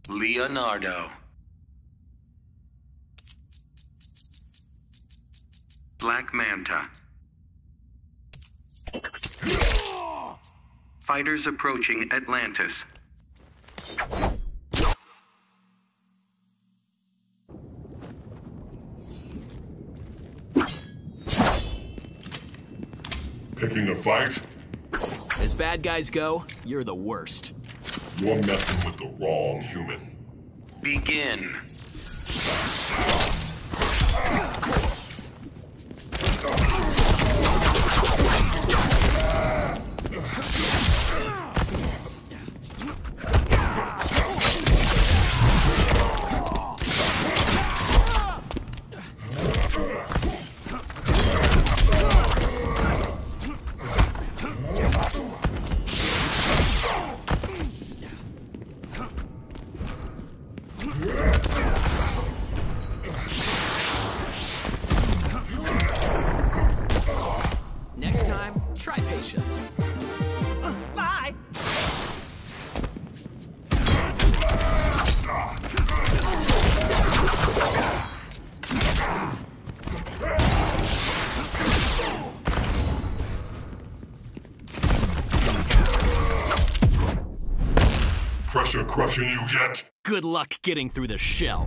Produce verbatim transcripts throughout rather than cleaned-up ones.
Leonardo. Black Manta. Fighters approaching Atlantis. Picking a fight? As bad guys go, you're the worst. You're messing with the wrong human. Begin. Next time, try patience. Bye! Pressure crushing you yet? Good luck getting through the shell.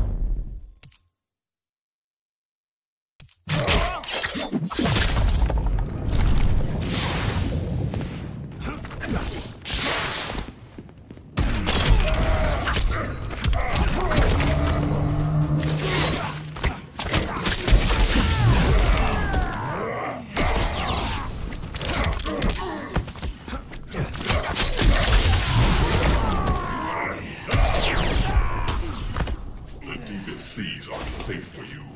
Seas are safe for you.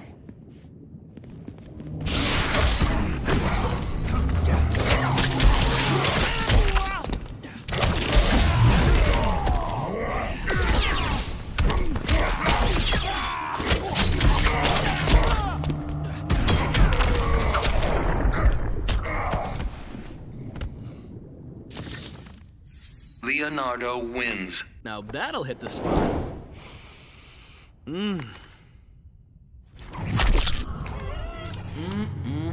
Leonardo wins. Now that'll hit the spot. Mmm. Mm-mm.